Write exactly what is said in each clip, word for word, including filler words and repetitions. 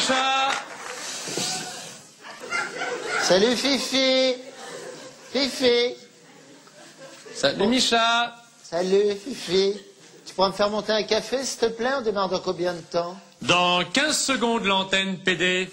Micha. Salut Fifi. Fifi. Salut Micha. Salut Fifi. Tu pourrais me faire monter un café, s'il te plaît? On démarre dans combien de temps? Dans quinze secondes, l'antenne P D.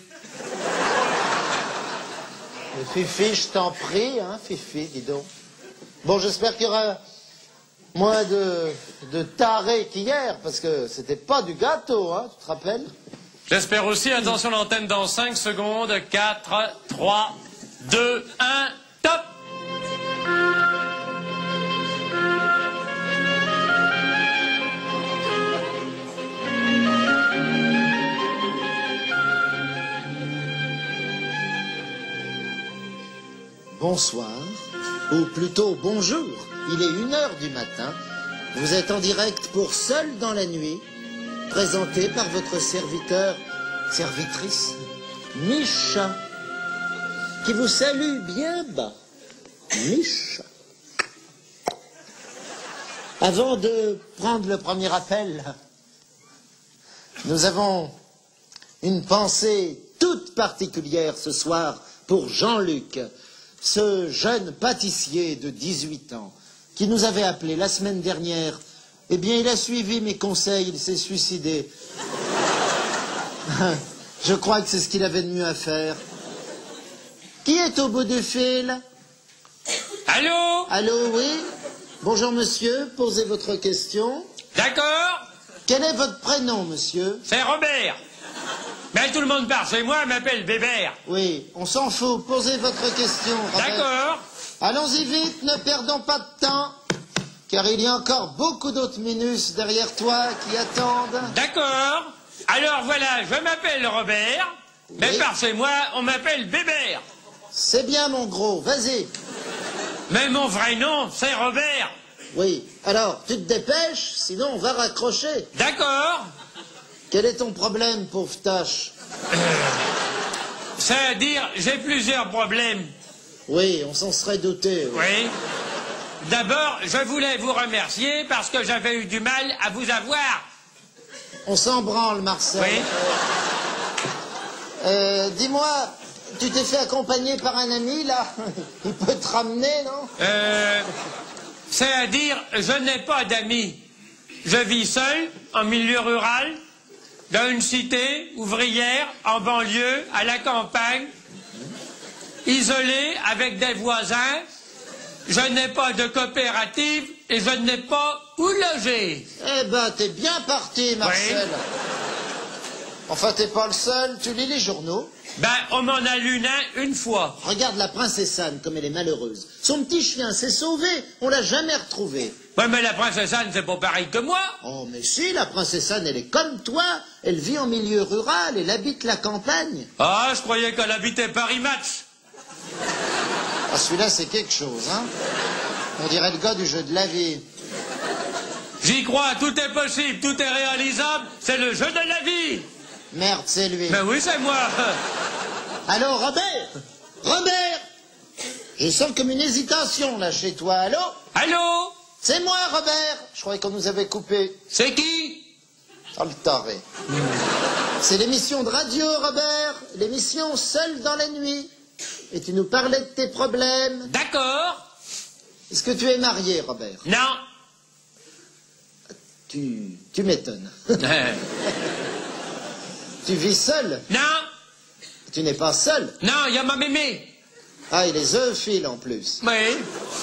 Mais Fifi, je t'en prie, hein, Fifi, dis donc. Bon, j'espère qu'il y aura moins de, de tarés qu'hier, parce que c'était pas du gâteau, hein, tu te rappelles? J'espère aussi. Attention, l'antenne dans cinq secondes. quatre, trois, deux, un, top. Bonsoir, ou plutôt bonjour. Il est une heure du matin. Vous êtes en direct pour Seul dans la nuit, présenté par votre serviteur, servitrice, Micha, qui vous salue bien bas. Micha. Avant de prendre le premier appel, nous avons une pensée toute particulière ce soir pour Jean-Luc, ce jeune pâtissier de dix-huit ans qui nous avait appelé la semaine dernière. Eh bien, il a suivi mes conseils, il s'est suicidé. Je crois que c'est ce qu'il avait de mieux à faire. Qui est au bout du fil? Allô? Allô, oui? Bonjour, monsieur, posez votre question. D'accord. Quel est votre prénom, monsieur? C'est Robert. Mais tout le monde part chez moi, m'appelle Bébert. Oui, on s'en fout, posez votre question, Robert. D'accord. Allons-y vite, ne perdons pas de temps, car il y a encore beaucoup d'autres minus derrière toi qui attendent. D'accord. Alors voilà, je m'appelle Robert, mais Oui. par chez moi, on m'appelle Bébert. C'est bien, mon gros, vas-y. Mais mon vrai nom, c'est Robert. Oui, alors, tu te dépêches, sinon on va raccrocher. D'accord. Quel est ton problème, pauvre tâche? C'est-à-dire, j'ai plusieurs problèmes. Oui, on s'en serait douté. Oui. Oui. D'abord, je voulais vous remercier parce que j'avais eu du mal à vous avoir. On s'en branle, Marcel. Oui. Euh, dis-moi, tu t'es fait accompagner par un ami, là? Il peut te ramener, non? Euh, c'est-à-dire, je n'ai pas d'amis. Je vis seul, en milieu rural, dans une cité ouvrière, en banlieue, à la campagne, isolé avec des voisins. Je n'ai pas de coopérative et je n'ai pas où loger. Eh ben, t'es bien parti, Marcel. Oui. Enfin, t'es pas le seul, tu lis les journaux. Ben, on m'en a lu un une fois. Regarde la princesse Anne, comme elle est malheureuse. Son petit chien s'est sauvé, on l'a jamais retrouvé. Ouais, mais la princesse Anne, c'est pas pareil que moi. Oh, mais si, la princesse Anne, elle est comme toi. Elle vit en milieu rural, elle habite la campagne. Ah, je croyais qu'elle habitait Paris Match. Ah, celui-là, c'est quelque chose, hein. On dirait le gars du jeu de la vie. J'y crois, tout est possible, tout est réalisable, c'est le jeu de la vie. Merde, c'est lui. Ben oui, c'est moi. Allô, Robert? Robert? Je sens comme une hésitation, là, chez toi. Allô? Allô? C'est moi, Robert. Je croyais qu'on nous avait coupé. C'est qui? Oh, le taré. C'est l'émission de radio, Robert. L'émission Seul dans la nuit. Et tu nous parlais de tes problèmes. D'accord. Est-ce que tu es marié, Robert? Non. Tu... tu m'étonnes. Euh, Tu vis seul? non. Tu n'es pas seul? Non, il y a ma mémé. Ah, il est zoophile en plus. Oui.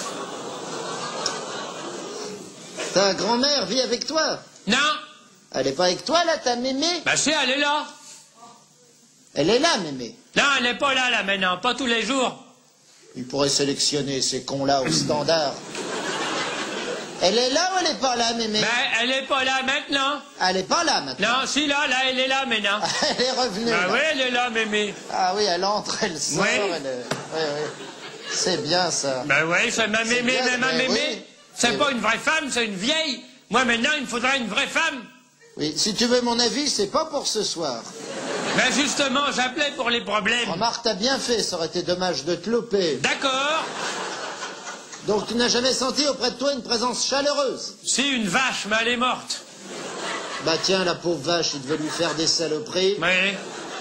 Ta grand-mère vit avec toi? Non. Elle est pas avec toi, là, ta mémé? Ben si, elle est là. Elle est là, mémé. Non, elle n'est pas là, là, maintenant, pas tous les jours. Il pourrait sélectionner ces cons-là au standard. Elle est là ou elle est pas là, mémé? Ben, elle n'est pas là maintenant. Elle est pas là, maintenant. Non, si, là, là, elle est là maintenant. Elle est revenue. Ben là. oui, elle est là, mémé. Ah oui, elle entre, elle sort, Oui. elle est... Oui, oui. C'est bien, ça. Ben oui, c'est ma C'est mémé, bien, mais ma mais mémé. oui. C'est Mais pas oui. une vraie femme, c'est une vieille. Moi, maintenant, il me faudrait une vraie femme. Oui, si tu veux mon avis, c'est pas pour ce soir. Ben justement, j'appelais pour les problèmes. Remarque, t'as bien fait, ça aurait été dommage de te louper. D'accord. Donc tu n'as jamais senti auprès de toi une présence chaleureuse? Si, une vache, mais elle est morte. Bah tiens, la pauvre vache, il devait lui faire des saloperies. Oui.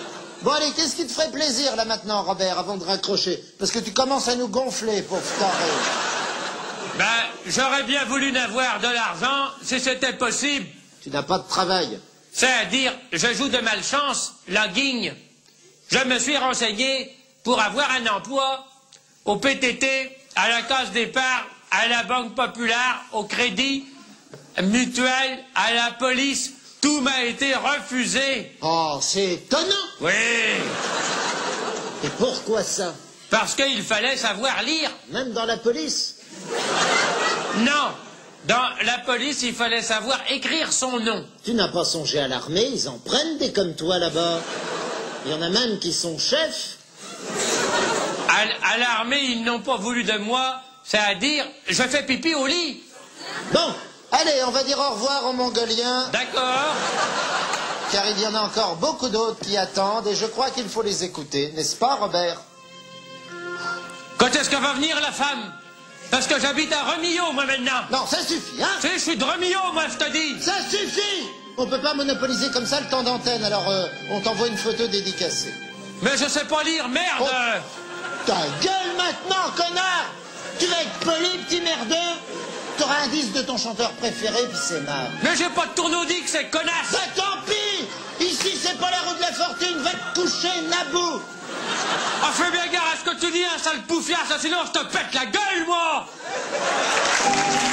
Bon, allez, qu'est-ce qui te ferait plaisir, là, maintenant, Robert, avant de raccrocher? Parce que tu commences à nous gonfler, pauvre taré. Ben, j'aurais bien voulu n'avoir de l'argent si c'était possible. Tu n'as pas de travail. C'est-à-dire, je joue de malchance la guigne. Je me suis renseigné pour avoir un emploi au P T T, à la Caisse d'épargne, à la Banque Populaire, au Crédit Mutuel, à la police. Tout m'a été refusé. Oh, c'est étonnant. Oui. Et pourquoi ça? Parce qu'il fallait savoir lire. Même dans la police? Non. Dans la police, il fallait savoir écrire son nom. Tu n'as pas songé à l'armée, ils en prennent des comme toi là-bas. Il y en a même qui sont chefs. À, à l'armée, ils n'ont pas voulu de moi, c'est-à-dire, je fais pipi au lit. Bon, allez, on va dire au revoir aux Mongoliens. D'accord. Car il y en a encore beaucoup d'autres qui attendent et je crois qu'il faut les écouter, n'est-ce pas, Robert? Quand est-ce que va venir la femme? Parce que j'habite à Remillot, moi, maintenant. Non, ça suffit, hein? Tu sais, je suis de Remillot, moi, je te dis. Ça suffit! On peut pas monopoliser comme ça le temps d'antenne, alors euh, on t'envoie une photo dédicacée. Mais je sais pas lire, merde. Oh. Ta gueule maintenant, connard! Tu vas être poli, petit merdeux? T'auras un disque de ton chanteur préféré, puis c'est marre. Mais j'ai pas de tourneau-dix, c'est connasse. Bah tant pis! Ici, c'est pas la roue de la fortune, va te coucher, Nabou! Ah, fais bien gare à ce que tu dis, hein, sale poufiasse, sinon je te pète la gueule, moi.